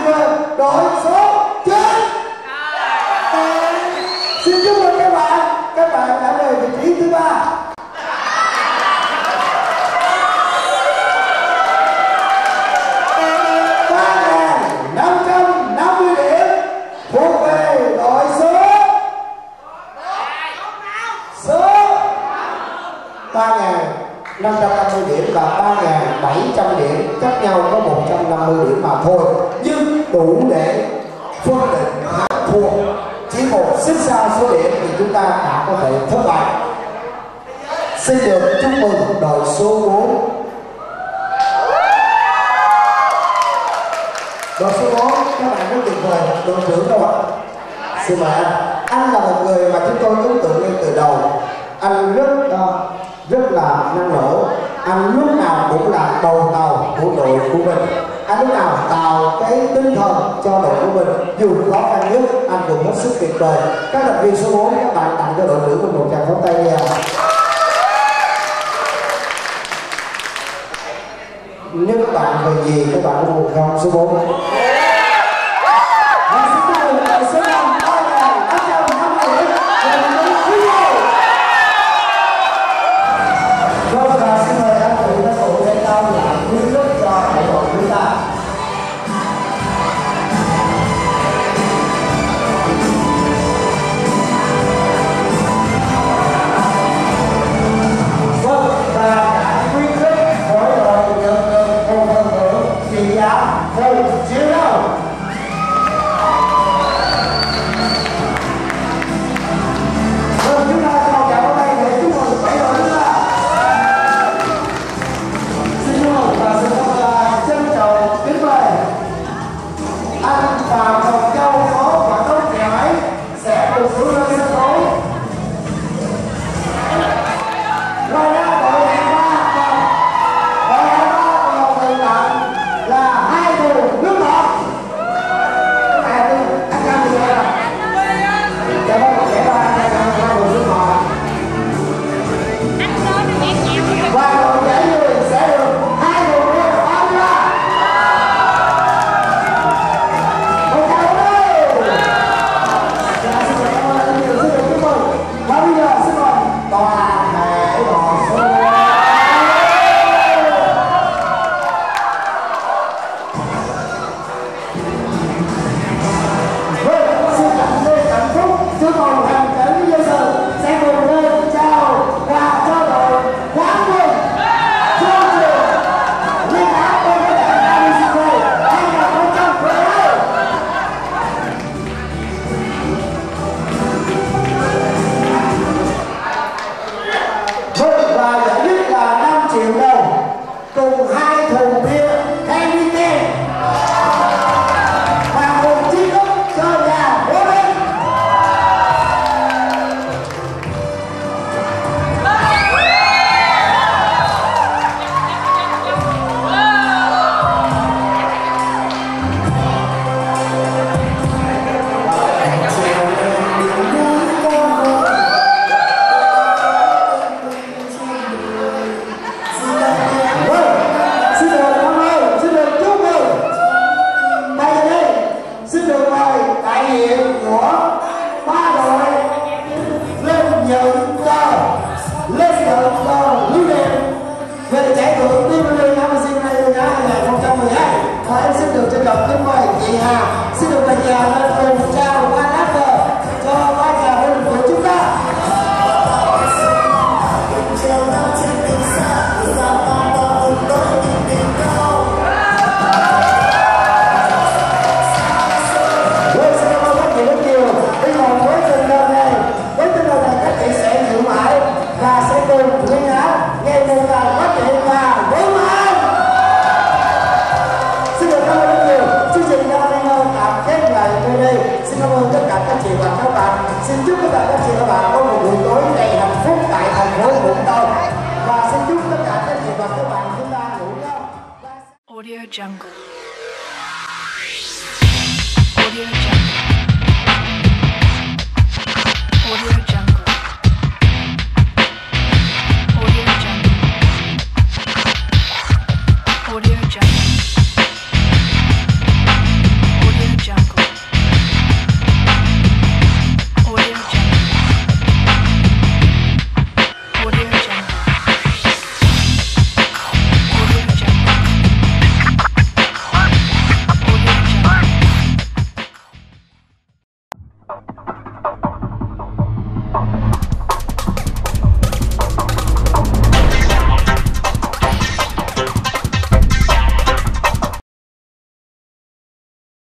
đội số 9. Xin chúc mừng các bạn đã về vị trí thứ 3. 3.550 điểm thuộc về đội số 3.550 điểm và 3.700 điểm, cách nhau có 150 điểm mà thôi, nhưng đủ để phân định thắng thua. Chỉ một xích sao số điểm thì chúng ta đã có thể thất bại. Xin được chúc mừng đội số 4. Đội số 4, các bạn rất tuyệt vời. Đội trưởng đâu ạ? Xin mời anh. Anh là một người mà chúng tôi ấn tượng ngay từ đầu. Anh rất là năng nổ. Anh lúc nào cũng là đầu tàu của đội của mình. Anh lúc nào tạo cái tinh thần cho đội của mình, dù khó khăn nhất anh cũng hết sức tuyệt vời. Các thành viên số 4, các bạn tặng cho đội trưởng mình một tràng pháo tay nha. Nếu các bạn về gì các bạn có buồn không? Số 4. Số 5, 3.850 điểm. Vâng, và xin mời anh chị đã phụ tay cao là khuyến khích cho đại đội chúng ta. Vâng, và đã khuyến khích mỗi đội nhận được một phần thưởng trị giá 1 triệu đồng. Vâng, chúng ta còn chào ở đây để chúc mừng bảy đội chúng ta. Xin chúc mừng và xin trân trọng kính mời anh Phạm Ngọc Châu, phó quản đốc giải sẽ cùng xuống lên sân khấu. Ngoài ra đội hạng 3 còn tiền tặng là 2 thùng nước ngọt. Anh cam gì vậy? Dạ vâng, sẽ ba anh tặng 2 thùng nước ngọt. Và đội giải người sẽ được 2 thùng nước ngọt. Một chào đây. Dạ, xin cảm ơn anh nhiều, xin được chúc mừng. Và bây giờ xin mời toàn thể đội số 4. Vâng, xin cảm ơn hạnh phúc chúc mừng hành cảnh dân sự sẽ cùng lên chào và cho đội quán quân chương trình liên áo công nghệ ABCD 2012. Vâng, và giải nhất là 5 triệu đồng cùng 2 thùng bia Heineken và một chiếc ốc cho nhà bố mình. Vâng, xin được cảm ơn, xin được chúc mừng. Bây giờ đây, xin được mời đại diện của 3 đội lên nhận cờ lưu niệm về giải thưởng Team Building ABCD 2012. Và em xin được trân trọng kính mời chị Hà, xin được đại diện lên